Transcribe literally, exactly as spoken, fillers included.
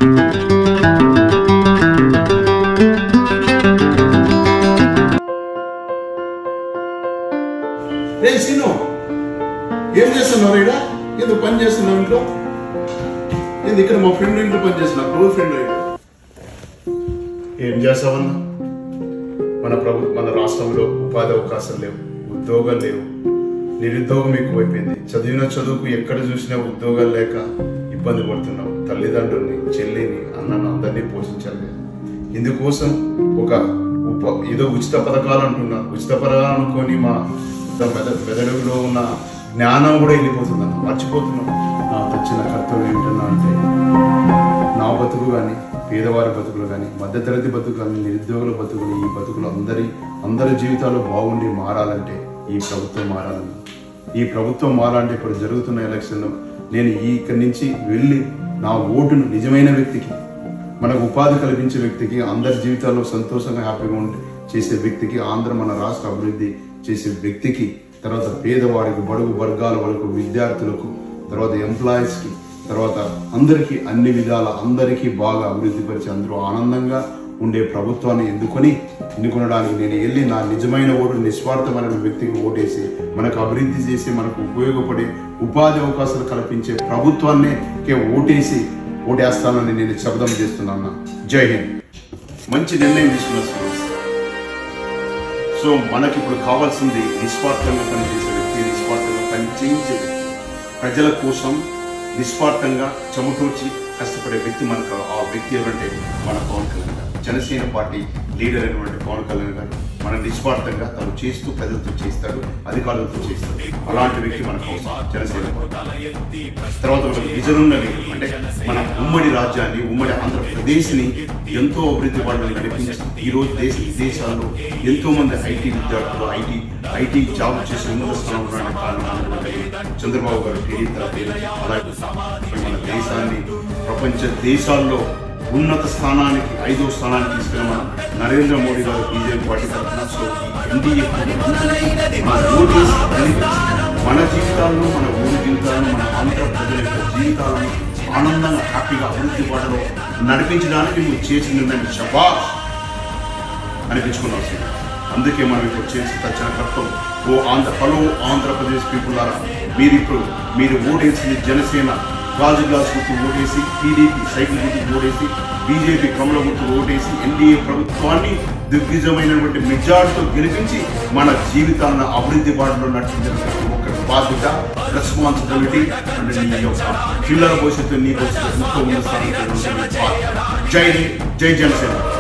ఏ scene ఏం చేస్తున్నావు రైడా? ఏదో పని చేస్తున్నావు ఇంట్లో? నేను ఇక్కడ మా ఫ్రెండ్ ఇంట్లో పని చేస్తున్నా, క్లోజ్ ఫ్రెండ్ రైడా. ఏం చేస్తావన్నా? మన ప్రభు మన రాష్ట్రంలో ఉపాధి అవకాశాలు లేవు, ఉద్యోగాలు లేవు, నిరుద్యోగం ఎక్కువైపోయింది. చదివిన చదువుకు ఎక్కడ చూసినా ఉద్యోగాలు లేక ఇబ్బంది పడుతున్నాం. తల్లిదండ్రుల్ని, చెల్లిని, అన్నను అందరినీ పోషించాలి. ఇందుకోసం ఒక ఉప ఏదో ఉచిత పథకాలు అంటున్నారు. ఉచిత పథకాలు అనుకొని మా మెద మెదడులో ఉన్న జ్ఞానం కూడా వెళ్ళిపోతుందన్న, మర్చిపోతున్నాం. నాకు వచ్చిన కర్తవ్యం ఏంటన్నా అంటే, నా బతుకు కానీ, పేదవారి బతుకులు కానీ, మధ్యతరగతి బతుకు కానీ, నిరుద్యోగుల బతుకులు, ఈ బతుకులు అందరి అందరి జీవితాలు బాగుండి మారాలంటే ఈ ప్రభుత్వం మారాలన్న. ఈ ప్రభుత్వం మారాలంటే ఇప్పుడు జరుగుతున్న ఎలక్షన్లో నేను ఈ ఇక్కడి నుంచి వెళ్ళి నా ఓటును నిజమైన వ్యక్తికి, మనకు ఉపాధి కల్పించే వ్యక్తికి, అందరి జీవితాల్లో సంతోషంగా హ్యాపీగా ఉండి చేసే వ్యక్తికి, ఆంధ్ర మన రాష్ట్ర అభివృద్ధి చేసే వ్యక్తికి, తర్వాత పేదవాడికి, బడుగు వర్గాల వరకు, విద్యార్థులకు, తర్వాత ఎంప్లాయీస్కి, తర్వాత అందరికీ అన్ని విధాల అందరికీ బాగా అభివృద్ధి పరిచి అందరూ ఆనందంగా ఉండే ప్రభుత్వాన్ని ఎన్నుకొని ఎన్నుకొనడానికి నేను వెళ్ళి నా నిజమైన ఓటు నిస్వార్థమైన వ్యక్తికి ఓటేసి మనకు అభివృద్ధి చేసి మనకు ఉపయోగపడే ఉపాధి అవకాశాలు కల్పించే ప్రభుత్వాన్నే ఓటేసి ఓటేస్తానని నేను శబ్దం చేస్తున్నాను. జై హింద్. మంచి నిర్ణయం తీసుకున్నాను. సో మనకి ఇప్పుడు కావాల్సింది నిస్వార్థంగా పనిచేసే వ్యక్తి, నిస్వార్థంగా పనిచేయించే వ్యక్తి, ప్రజల కోసం నిస్వార్థంగా చెమటూర్చి కష్టపడే వ్యక్తి మనకు. ఆ వ్యక్తి ఎవరంటే మన పవన్ కళ్యాణ్ గారు, జనసేన పార్టీ లీడర్ అయినటువంటి పవన్ కళ్యాణ్ గారు. మన నిస్వార్థంగా తను చేస్తూ ప్రజలతో చేస్తాడు, అధికారులతో చేస్తాడు. అలాంటి వ్యక్తి మనకు అవసరం జనసేన పార్టీ. తర్వాత మనకు విజనున్న లీడర్ అంటే మన ఉమ్మడి రాజ్యాన్ని, ఉమ్మడి ఆంధ్రప్రదేశ్ని ఎంతో అభివృద్ధి పడడం నడిపించి ఈరోజు దేశ విదేశాల్లో ఎంతో మంది ఐటీ విద్యార్థులు ఐటీ ఐటీ జాబ్ చేసి ఉన్నత స్థానంలో కారణం చంద్రబాబు గారు టీడీ తరఫు. అలాగే మన దేశాన్ని ప్రపంచ దేశాల్లో ఉన్నత స్థానానికి, ఐదో స్థానానికి తీసుకున్న నరేంద్ర మోడీ గారు బీజేపీ పార్టీ తరఫున. సో ఎన్డీఏ మన జీవితాలను, మన ఊరి జీవితాలను, మన ఆంధ్ర ప్రజల యొక్క జీవితాలను ఆనందంగా హ్యాపీగా అభివృద్ధి పడలో నడిపించడానికి నువ్వు చేసిన నిర్ణయం శబాష్ అనిపించుకున్నావు. అందుకే మనం ఇప్పుడు చేసి తచ్చిన కర్తవ్యం. ఓ ఆంధ్ర హలో ఆంధ్రప్రదేశ్ పీపుల్ లారా, మీరు ఇప్పుడు మీరు ఓటేసింది జనసేన గాజు గ్లాస్ గుర్తు ఓటేసి, టీడీపీ సైకిల్ గుర్తు ఓటేసి, బీజేపీ కమల గుర్తు ఓటేసి ఎన్డీఏ ప్రభుత్వాన్ని దిగ్విజయమైనటువంటి మెజార్టీతో గెలిపించి మన జీవితాలను అభివృద్ధి బాటలో నడిపించడం ఒక బాధ్యత, రెస్పాన్సిబిలిటీ. అంటే నీ యొక్క పిల్లల భవిష్యత్తు, నీ భవిష్యత్తు ఎంతో ఉన్న స్థానం. జై జై జనసేన.